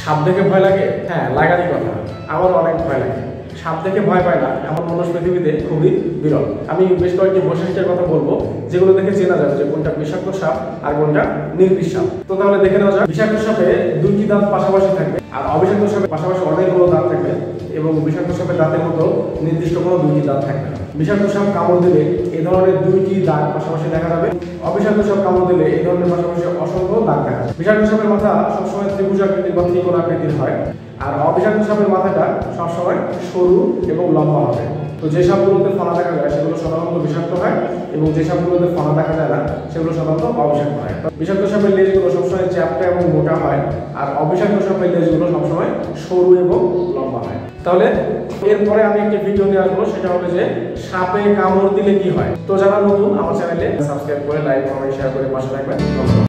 সাপ দেখে ভয় লাগে? হ্যাঁ, লাগারই কথা। আমার অনেক ভয় লাগে। সাপ দেখে ভয় পায় না এমন মানুষ পৃথিবীতে খুবই বিরল। আমি বেশ কয়েকটি বৈশিষ্ট্যের কথা বলবো যেগুলো দেখে চেনা যাবে যে কোনটা বিষাক্ত সাপ আর কোনটা নির্বিষ সাপ। তো তাহলে দেখে নেওয়া যাক। বিষাক্ত সাপে দুইটি দাঁত পাশাপাশি থাকবে, আর অবিষাক্ত সাপে পাশাপাশি অনেকগুলো দাঁত থাকবে, এবং বিষাক্ত সাপের দাঁতের মতো নির্দিষ্ট কোনো দুইটি দাঁত থাকবে না। বিষাক্ত সাপ কামড় দিলে এই ধরনের দুইটি দাগ পাশাপাশি দেখা যাবে। অবিষাক্ত সাপ কামড় দিলে এই ধরনের পাশাপাশি অসংখ্য দাগ দেখা যাবে। বিষাক্ত সাপের মাথা সবসময় ত্রিভুজ আকৃতির বা ত্রিকোণ আকৃতির হয়, আর অবিষাক্ত সাপের মাথাটা সবসময় সরু এবং লম্বা হবে। তো যে সাপগুলোতে ফনা দেখা যায় সেগুলো সাধারণত বিষাক্ত হয়, এবং যে সাপগুলোতে ফনা দেখা যায় না সেগুলো সাধারণত অবিষাক্ত হয়। বিষাক্ত সাপের লেজগুলো সবসময় চ্যাপ্টা এবং মোটা হয়, আর অবিষাক্ত সাপের লেজগুলো সবসময় সরু এবং লম্বা হয়। তাহলে এরপরে আমি একটি ভিডিও নিয়ে আসবো, সেটা হবে যে সাপে কামড় দিলে কি হয়। তো যারা নতুন আমার চ্যানেলে সাবস্ক্রাইব করে লাইক কমেন্ট শেয়ার করে পাশে থাকবেন। ধন্যবাদ।